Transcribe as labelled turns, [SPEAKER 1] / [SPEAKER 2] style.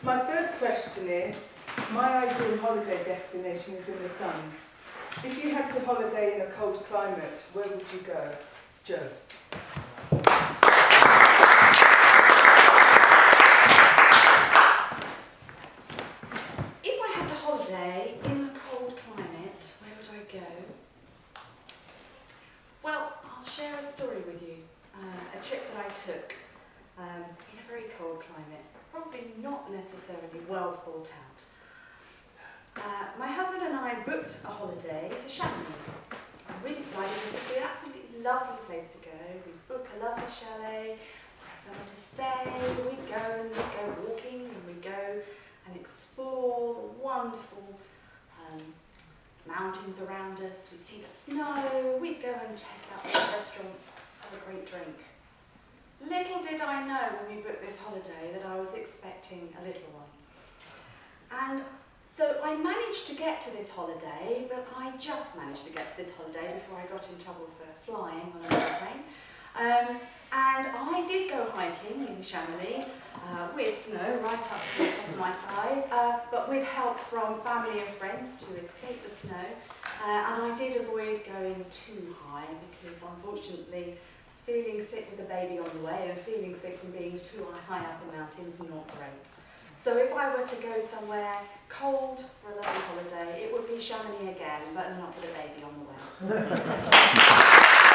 [SPEAKER 1] My third question is, my ideal holiday destination is in the sun. If you had to holiday in a cold climate, where would you go? Jo.
[SPEAKER 2] If I had a holiday in a cold climate, where would I go? Well, I'll share a story with you. A trip that I took in a very cold climate, probably not necessarily well thought out. My husband and I booked a holiday to Chamonix. We decided this would be an absolutely lovely place to go. We'd book a lovely chalet, somewhere to stay. We'd go walking, and we'd go and explore the wonderful mountains around us. We'd see the snow. We'd go and test out the restaurants, have a great drink. Little did I know when we booked this holiday that I was expecting a little one. And so I managed to get to this holiday, but I just managed to get to this holiday before I got in trouble for flying on an airplane. And I did go hiking in Chamonix with snow right up to the top of my thighs, but with help from family and friends to escape the snow. And I did avoid going too high because, unfortunately, feeling sick with a baby on the way and feeling sick from being too high up in mountains, not great. So if I were to go somewhere cold for a lovely holiday, it would be Chamonix again, but not with a baby on the way.